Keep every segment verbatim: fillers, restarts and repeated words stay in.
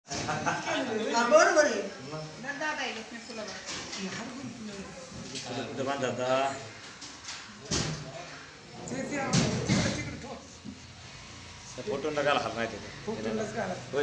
बरोबर आहे दादा फोटो नकाला हाल माहिती होय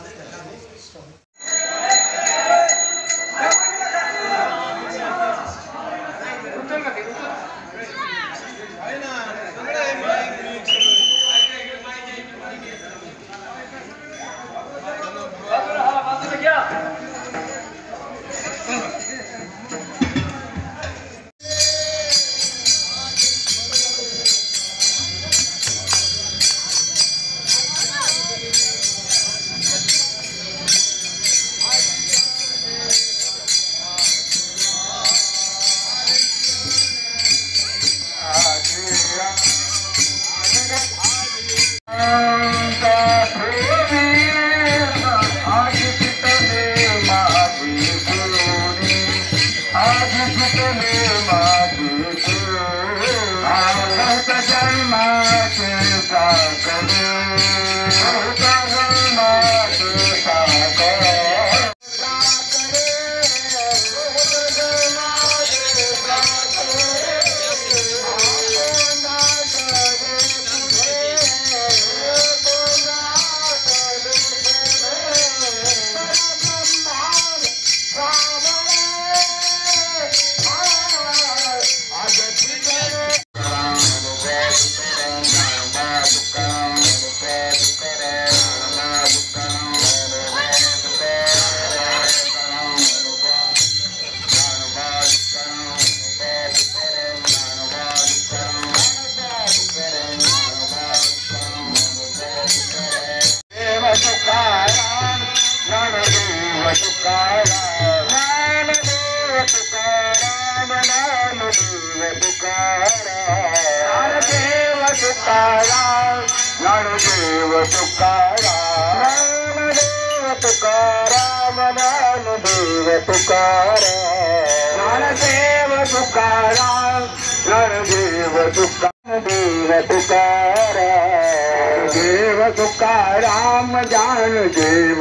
तुकाराम जान देव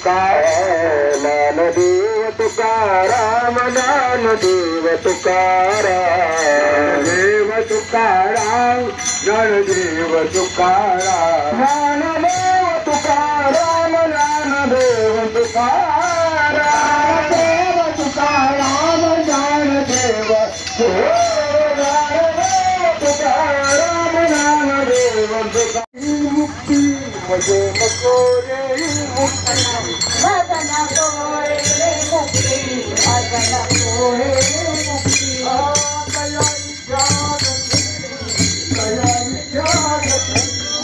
तुकाराम देव तुकाराम जान देव तुकाराम देव तुकाराम जान देव तुकाराम जान देव तुकाराम जान देव तुकाराम देव तुकाराम जान देव तुकाराम जान देव तुकाराम मुझे मकोरे मुक्ति भजन कोरे मुक्ति भजन कोरे मुक्ति कल्याण जागति कल्याण जागति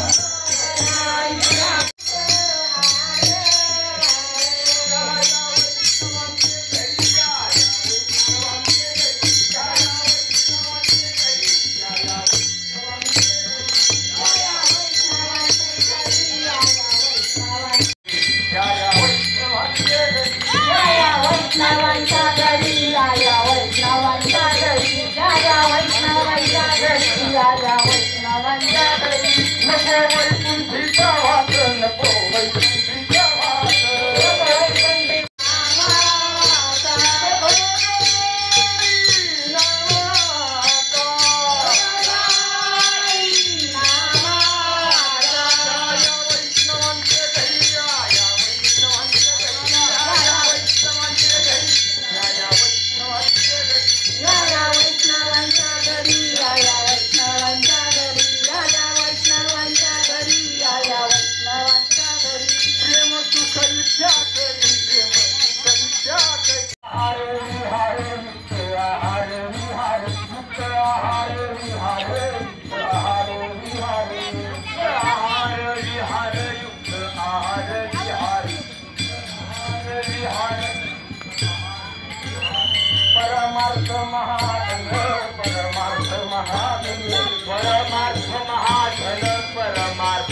परमार्थ महाधन परमार्थ महाधन परमार्थ महाधन परमार्थ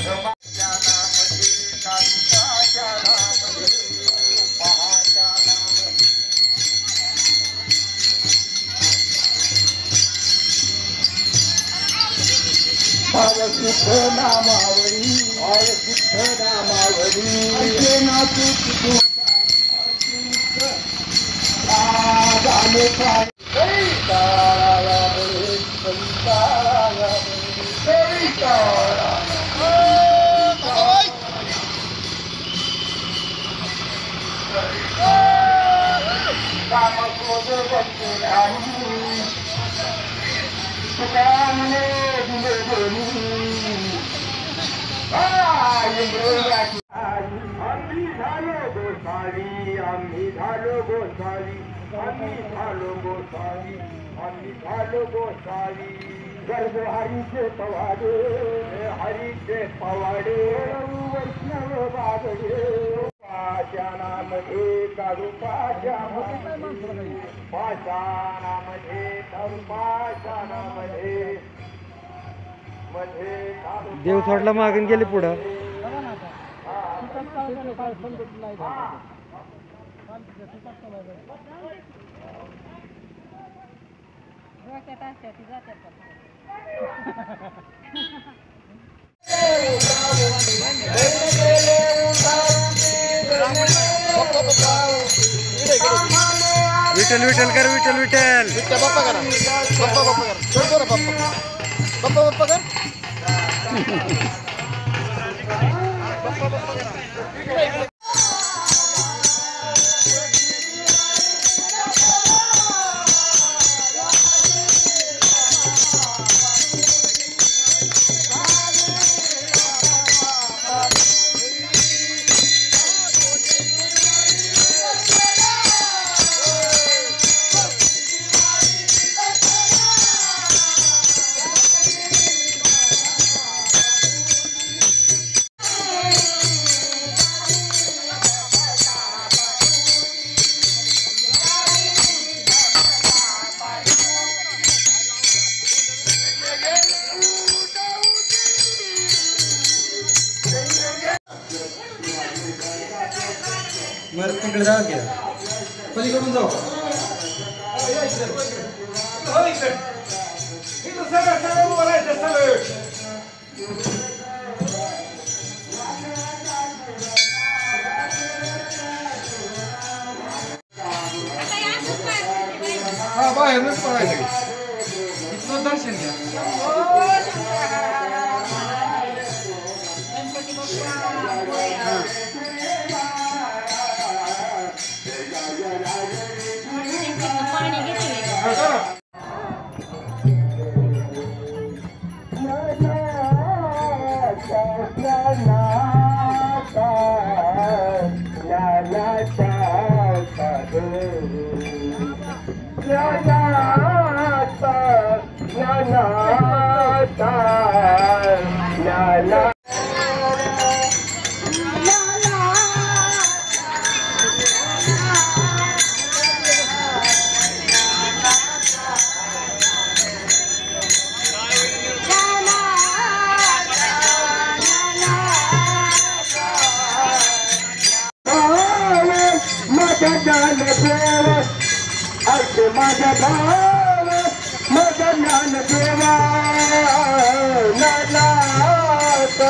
सुख नामावळी आम्ही झालो गोसावी आम्ही झालो गोसावी आम्ही झालो गोसावी आम्ही झालो गोसावी गर्भ हरीचे पवाडे हरीचे पवाडे वैष्णव बागडे पाषाणामध्ये काढू पाषाणामध्ये पाषाणामध्ये काढू पाषाणामध्ये मध्ये देव सोडला मागून गेले पुढं. विठ्ठल विठ्ठल कर विठ्ठल विठ्ठल विठ्ठल बाप्पा करा बाप्पा बाप्पा करा जोर बाप्पा बाप्पा बाप्पा कर बाप्पा बाप्पा करा. मग तिकडे जाऊ घ्या पलीकडून जाऊ. हा बाहेरच पडायचं इथलं दर्शन घ्या. माझा भाव माझा ज्ञान देवा ज्ञानाचा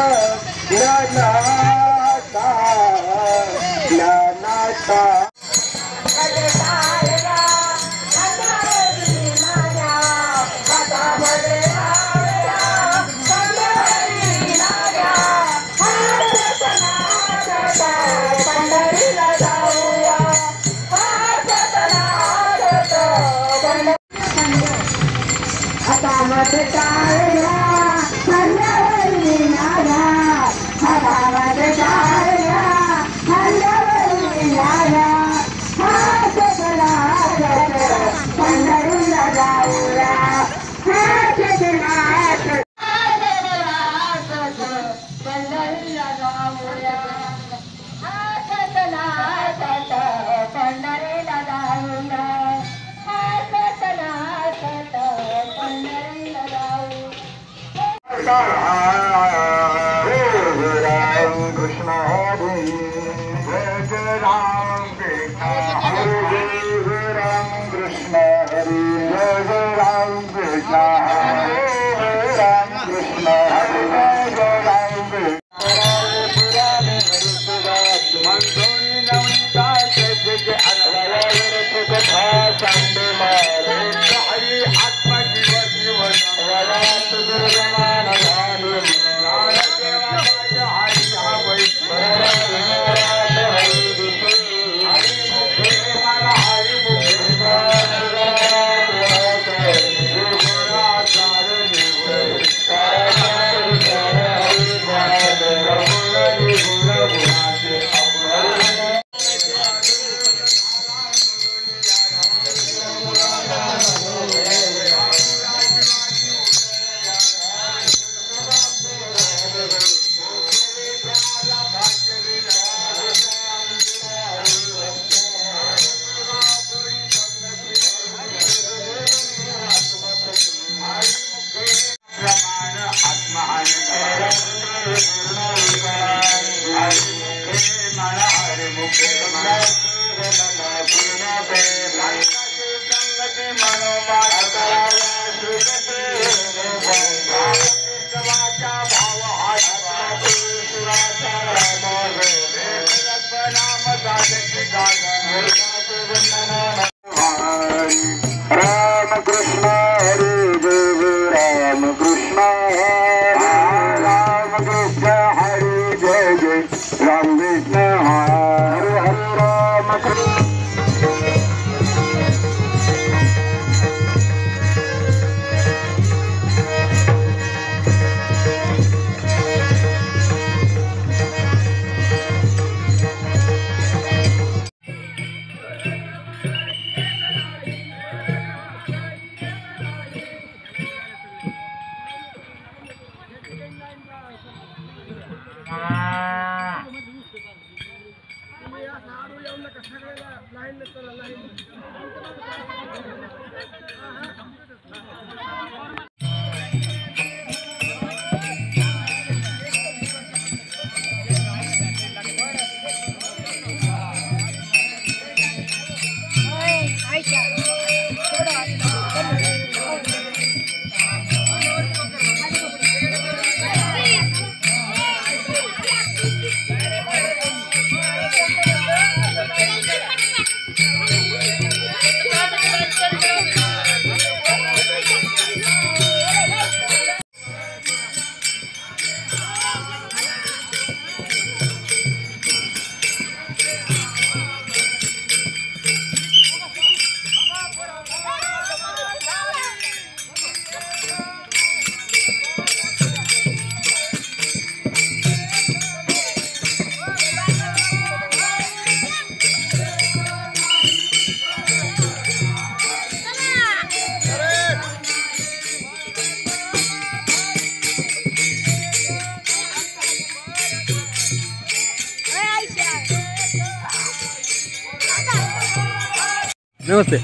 ज्ञानाचा ज्ञानाचा Krishna राम कृष्ण हरे देव राम कृष्ण राम कृष्ण हरे जय जय राम कृष्ण हरे हरे राम कृष्ण नमस्ते।